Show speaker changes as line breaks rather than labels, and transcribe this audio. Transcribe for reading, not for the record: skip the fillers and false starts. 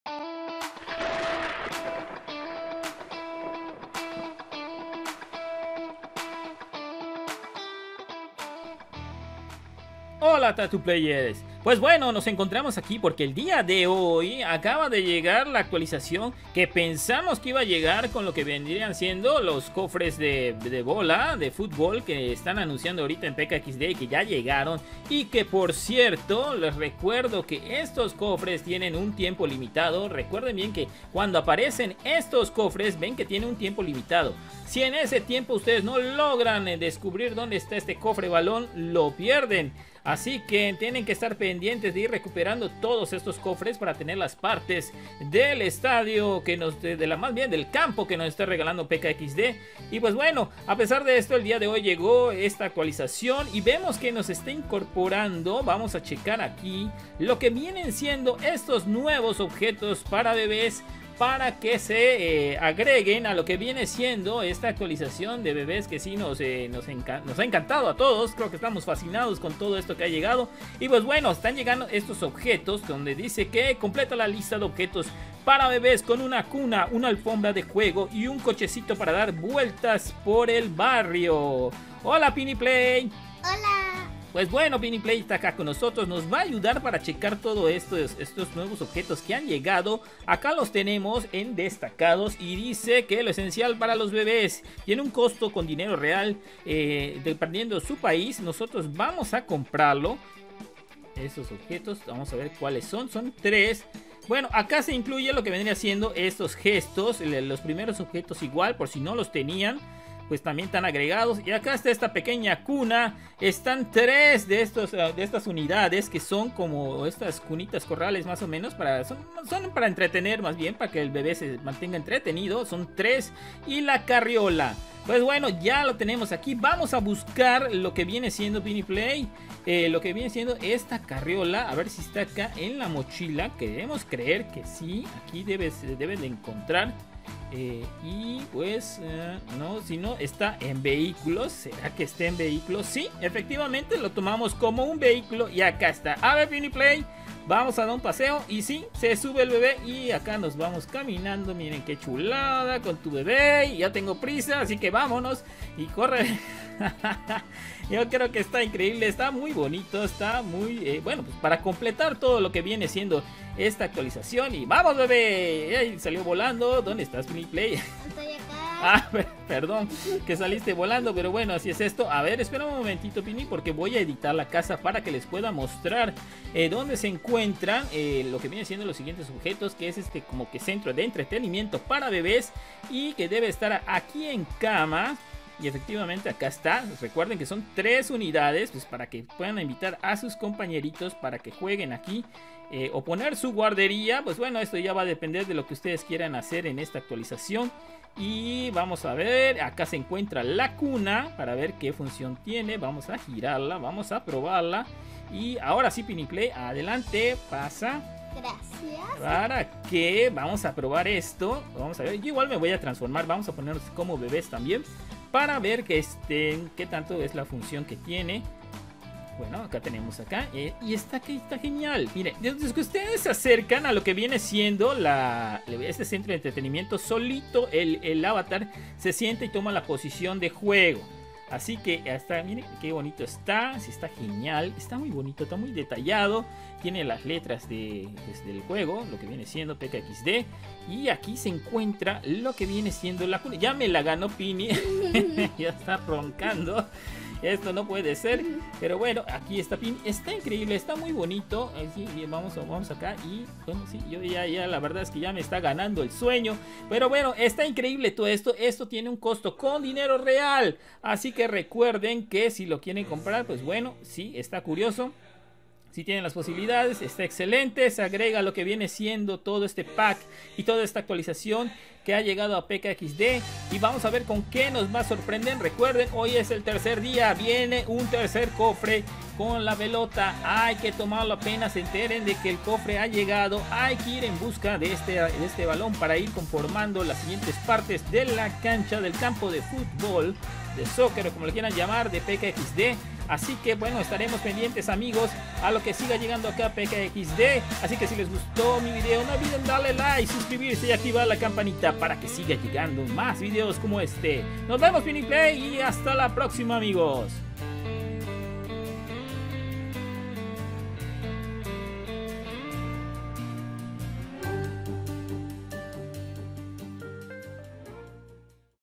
Hola Tattoo Players, pues bueno, nos encontramos aquí porque el día de hoy acaba de llegar la actualización que pensamos que iba a llegar con lo que vendrían siendo los cofres de bola, de fútbol, que están anunciando ahorita en PKXD y que ya llegaron. Y que por cierto, les recuerdo que estos cofres tienen un tiempo limitado. Recuerden bien que cuando aparecen estos cofres ven que tiene un tiempo limitado. Si en ese tiempo ustedes no logran descubrir dónde está este cofre balón, lo pierden. Así que tienen que estar pendientes de ir recuperando todos estos cofres para tener las partes del estadio que nos, más bien del campo que nos está regalando PKXD. Y pues bueno, a pesar de esto, el día de hoy llegó esta actualización y vemos que nos está incorporando. Vamos a checar aquí lo que vienen siendo estos nuevos objetos para bebés, para que se agreguen a lo que viene siendo esta actualización de bebés, que sí nos ha encantado a todos. Creo que estamos fascinados con todo esto que ha llegado. Y pues bueno, están llegando estos objetos donde dice que completa la lista de objetos para bebés con una cuna, una alfombra de juego y un cochecito para dar vueltas por el barrio. Hola Piniplay.
Hola.
Pues bueno, Piniplay está acá con nosotros, nos va a ayudar para checar todos estos nuevos objetos que han llegado. Acá los tenemos en destacados y dice que lo esencial para los bebés tiene un costo con dinero real, dependiendo de su país. Nosotros vamos a comprarlo. Esos objetos, vamos a ver cuáles son 3. Bueno, acá se incluye lo que vendría siendo estos gestos, los primeros objetos igual, por si no los tenían, pues también están agregados. Y acá está esta pequeña cuna. Están 3 de estas unidades, que son como estas cunitas corrales más o menos, son para entretener, más bien para que el bebé se mantenga entretenido. Son 3. Y la carriola, pues bueno, ya lo tenemos aquí. Vamos a buscar lo que viene siendo Piniplay, lo que viene siendo esta carriola. A ver si está acá en la mochila. Queremos creer que sí. Aquí debe de encontrar. Y pues no, si no está en vehículos. ¿Será que está en vehículos? Sí, efectivamente lo tomamos como un vehículo. Y acá está. A ver, Piniplay, vamos a dar un paseo. Y sí, se sube el bebé y acá nos vamos caminando. Miren qué chulada con tu bebé. Y ya tengo prisa, así que vámonos. Y corre. Yo creo que está increíble, está muy bonito, está muy bueno, pues para completar todo lo que viene siendo esta actualización. Y vamos, bebé. Ahí salió volando. ¿Dónde estás, Piniplay?
Estoy acá.
Ah, perdón que saliste volando, pero bueno, así es esto. A ver, espera un momentito, Pini, porque voy a editar la casa para que les pueda mostrar dónde se encuentran lo que viene siendo los siguientes objetos, que es este como que centro de entretenimiento para bebés y que debe estar aquí en cama. Y efectivamente acá está. Recuerden que son 3 unidades, pues para que puedan invitar a sus compañeritos para que jueguen aquí, o poner su guardería. Pues bueno, esto ya va a depender de lo que ustedes quieran hacer en esta actualización. Y vamos a ver, acá se encuentra la cuna para ver qué función tiene. Vamos a girarla, vamos a probarla. Y ahora sí, Piniplay, adelante, pasa.
Gracias.
Para que vamos a probar esto. Vamos a ver, yo igual me voy a transformar. Vamos a ponernos como bebés también, para ver que qué tanto es la función que tiene. Bueno, acá tenemos acá. Y está genial. Miren, desde que ustedes se acercan a lo que viene siendo este centro de entretenimiento, solito el avatar se sienta y toma la posición de juego. Así que hasta, miren qué bonito está. Sí, está genial. Está muy bonito, está muy detallado. Tiene las letras del juego, lo que viene siendo PKXD. Y aquí se encuentra lo que viene siendo la cuna. Ya me la ganó Pini. Ya está roncando. Esto no puede ser. Pero bueno, aquí está Pini. Está increíble, está muy bonito. Sí, vamos acá. Y bueno, sí, yo ya la verdad es que ya me está ganando el sueño. Pero bueno, está increíble todo esto. Esto tiene un costo con dinero real. Así que recuerden que si lo quieren comprar, pues bueno, sí, está curioso. Si tienen las posibilidades, está excelente. Se agrega lo que viene siendo todo este pack y toda esta actualización que ha llegado a PKXD. Y vamos a ver con qué nos va a sorprender. Recuerden, hoy es el tercer día. Viene un tercer cofre con la pelota. Hay que tomarlo apenas se enteren de que el cofre ha llegado. Hay que ir en busca de este balón para ir conformando las siguientes partes de la cancha del campo de fútbol, de soccer o como le quieran llamar, de PKXD. Así que bueno, estaremos pendientes, amigos, a lo que siga llegando acá PKXD. Así que si les gustó mi video, no olviden darle like, suscribirse y activar la campanita para que siga llegando más videos como este. Nos vemos, Piniplay, y hasta la próxima, amigos.